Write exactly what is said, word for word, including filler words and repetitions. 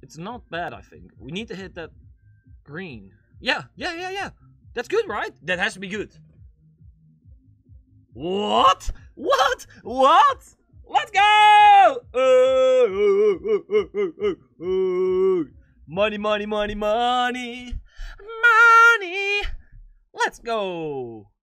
It's not bad, I think. We need to hit that green. Yeah, yeah, yeah, yeah. That's good, right? That has to be good. What? What? What? Let's go! Money, money, money, money. Money. Let's go.